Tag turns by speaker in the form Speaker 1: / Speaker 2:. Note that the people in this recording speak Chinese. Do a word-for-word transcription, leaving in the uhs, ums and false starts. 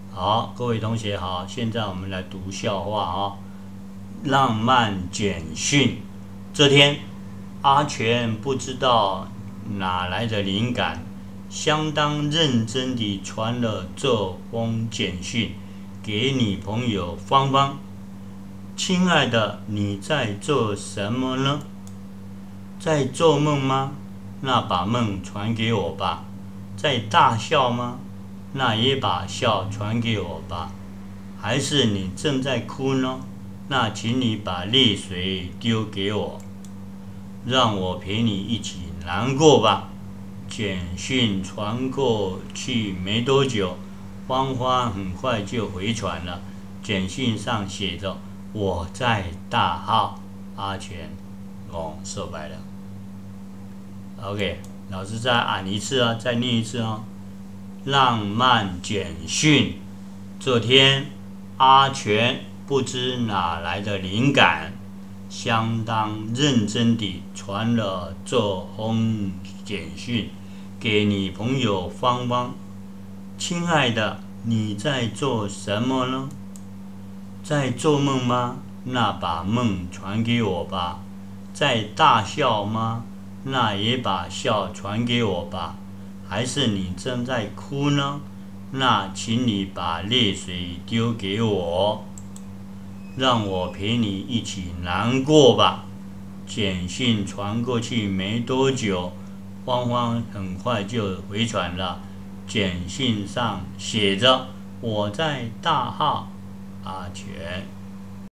Speaker 1: 好，各位同学好，现在我们来读笑话啊。浪漫简讯。这天，阿全不知道哪来的灵感，相当认真地传了这封简讯给女朋友芳芳。亲爱的，你在做什么呢？在做梦吗？那把梦传给我吧。在大笑吗？那也把笑传给我吧。还是你正在哭呢？那请你把泪水丢给我，让我陪你一起难过吧。简讯传过去没多久，芳芳很快就回传了。简讯上写着：“我在大号。”阿全，哦，说白了。OK， 老师再按一次啊，再念一次哦。浪漫简讯。这天，阿全不知哪来的灵感，相当认真地传了这封简讯给女朋友芳芳。亲爱的，你在做什么呢？在做梦吗？那把梦传给我吧。在大笑吗？那也把笑传给我吧。还是你正在哭呢？那请你把泪水丢给我，让我陪你一起难过吧。简讯传过去没多久，芳芳很快就回传了。简讯上写着：“我在大号。”阿全。